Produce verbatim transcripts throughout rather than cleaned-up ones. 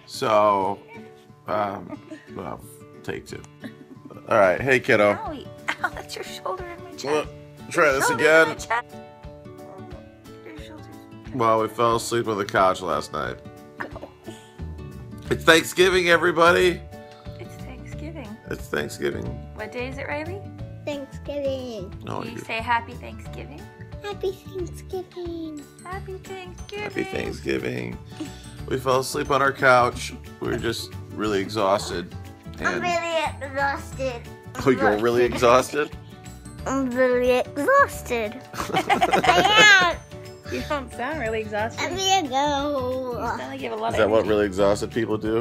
So, um, well, take two. All right, hey kiddo. Owie. Ow, that's your shoulder in my chest. Well, try this Shoulder again. in my chest. Your shoulder's... Well, we fell asleep on the couch last night. It's Thanksgiving, everybody. It's Thanksgiving. It's Thanksgiving. What day is it, Riley? Thanksgiving. No, Do you you. say Happy Thanksgiving? Happy Thanksgiving. Happy Thanksgiving. Happy Thanksgiving. We fell asleep on our couch. We were just really exhausted. I'm And really exhausted. oh, you're really exhausted? I'm really exhausted. I am. You don't sound really exhausted. I'm You gonna go. sound like you have a lot Is of that what energy. really exhausted people do?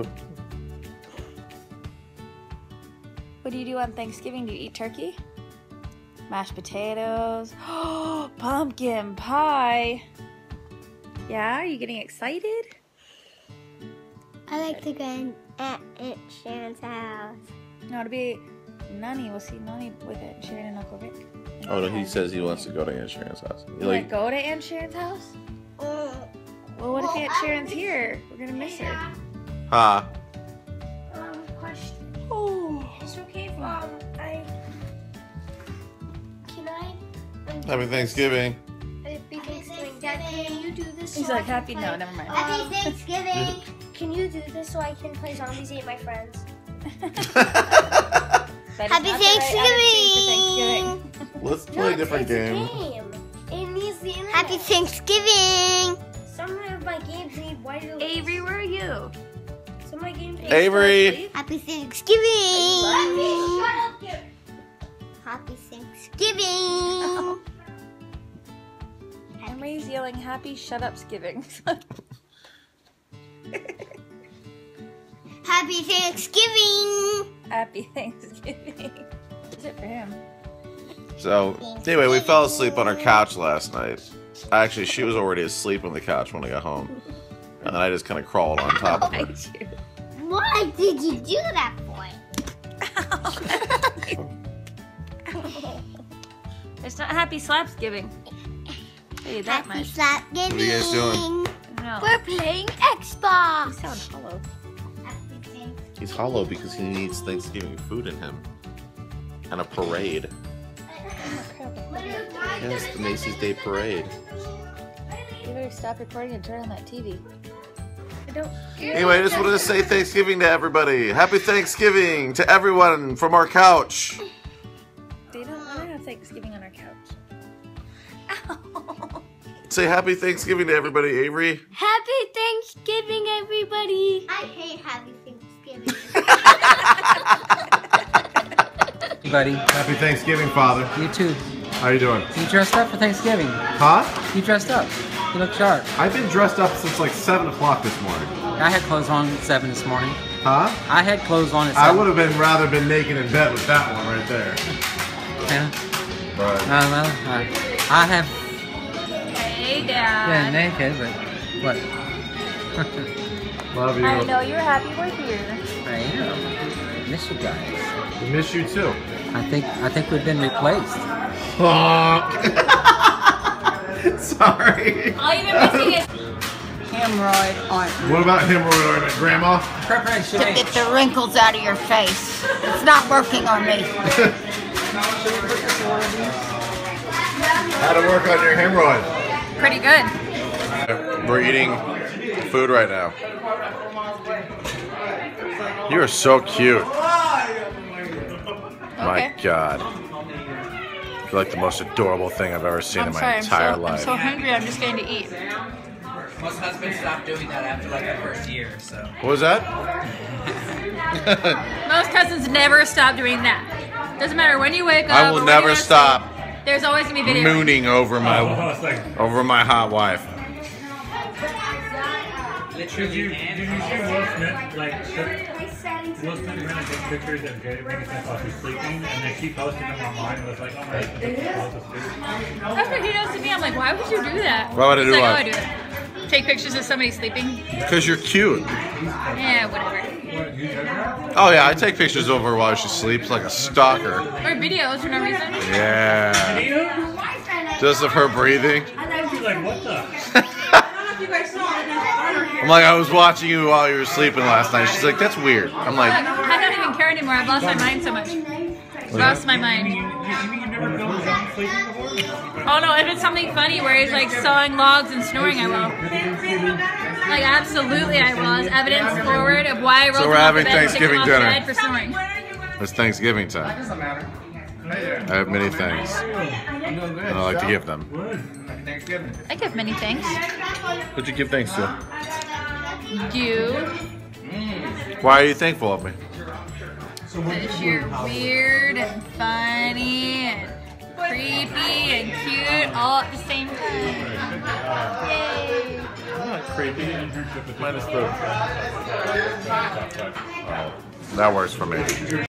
What do you do on Thanksgiving? Do you eat turkey? Mashed potatoes. Oh, pumpkin pie. Yeah, are you getting excited? I like to go in at Aunt Sharon's house. No, it'll be Nani. We'll see Nani with it. Sharon and Uncle Rick. Oh, no, he says he wants to go to Aunt Sharon's house. You He wanna like, go to Aunt Sharon's house? Mm. Well, what if Well, Aunt I Sharon's would- here? We're gonna miss her. huh? Um, question. Oh. It's okay if um I can I? um, Happy Thanksgiving. Happy Thanksgiving. Dad, can you do this? He's so I like can happy. play- No, never mind. Happy Thanksgiving. Can you do this so I can play Zombies Ate My Friends? That is Happy not the right Thanksgiving. attitude for Thanksgiving. Let's play a different it's a game. game. It needs the internet. Happy Thanksgiving. Some of my games need wider. Avery, where are you? Some of my games. Are you still Avery. asleep? Happy Thanksgiving. Happy- Shut up, Gary. Happy Thanksgiving. Emery's yelling happy shut up skiving. Happy Thanksgiving. Happy Thanksgiving. Is it for him? So, anyway, we fell asleep on our couch last night. Actually, she was already asleep on the couch when I got home. And then I just kind of crawled on top of her. Bite you. Why did you do that, boy? It's not happy slapsgiving. Tell you that Happy much. Thanksgiving. What are you guys doing? No. We're playing You Xbox. sound hollow. Happy Thanksgiving. He's hollow because he needs Thanksgiving food in him. And a parade. Yes, the Macy's Day Parade. You better stop recording and turn on that T V. I don't. Anyway, I just wanted to say Thanksgiving to everybody. Happy Thanksgiving to everyone from our couch. They don't want to have Thanksgiving on our couch. Ow. Say Happy Thanksgiving to everybody, Avery. Happy Thanksgiving, everybody. I hate Happy Thanksgiving. Buddy, Happy Thanksgiving, Father. you too. How you doing? You dressed up for Thanksgiving. Huh? You dressed up. You look sharp. I've been dressed up since like seven o'clock this morning. I had clothes on at seven this morning. Huh? I had clothes on at I seven. would have been rather been naked in bed with that one right there. Yeah. But Uh, well, uh, I have Hey, been Dad. naked, but what? love you. I know you're happy we're here. I am. Miss you guys. We miss you too. I think I think we've been replaced. Sorry. All you've been missing is Hemorrhoid ointment What about hemorrhoid ointment, Grandma? Preparation to get the wrinkles out of your face. It's not working on me. How to work on your hemorrhoid? pretty good. We're eating food right now. You are so cute. My Okay. God. You're like the most adorable thing I've ever seen I'm in my sorry, entire I'm so, life. I'm so hungry. I'm just going to eat. Most husbands stop doing that after like the first year, so. What was that? Most cousins never stop doing that. Doesn't matter when you wake up. I or will when never you go to stop sleep, there's always going to be video. mooning over my over my hot wife. Literally, Did you, and did you see Will Smith, like, took, Will Smith ran and took pictures of Jada Pinkett Smith while she's sleeping, and then she posted them online and was like, oh my god, this is That's what he does to me. I'm like, why would you do that? Why would I He's do like, what? oh, I do that. Take pictures of somebody sleeping. Because you're cute. Yeah, whatever. What, you did that? Oh yeah, I take pictures of her while she sleeps like a stalker. Or videos for no reason. Yeah. You? Just of her breathing. I'd be like, what the? I'm like, I was watching you while you were sleeping last night. She's like, that's weird. I'm like, I don't even care anymore. I've lost my mind so much. Lost my mind. Oh no, if it's something funny where he's like sawing logs and snoring, I will. Like absolutely I will. As evidence forward of why I rolled So we're him off having the bed and kicked him Thanksgiving off the dinner. bed for snoring. it's Thanksgiving time. I have many things, and I like to give them. I give many thanks. What'd you give thanks to? You. Why are you thankful of me? Because you're weird and funny and creepy and cute all at the same time. Yay. I'm not creepy. Minus the. Oh, that works for me.